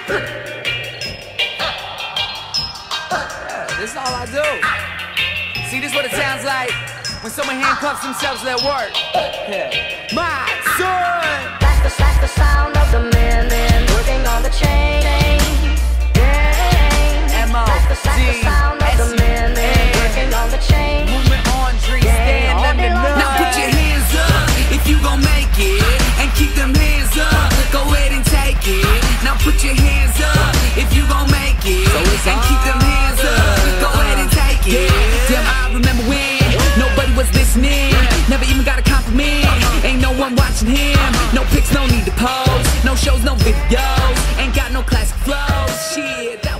This is all I do. See, this is what it sounds like when someone handcuffs themselves at work. Yeah. My son! That's the sound of the men working on the chain. That's the sound of the men working on the chain. Movement on, tree, stand under none. Now put your hands up if you gon' make it, and keep them hands up. Go ahead and take it. Now put your hands up if you gon' make it, and keep them hands up. Go ahead and take it. Damn, I remember when nobody was listening. Never even got a compliment. Ain't no one watching him. No pics, no need to pose. No shows, no videos. Ain't got no classic flows. Shit.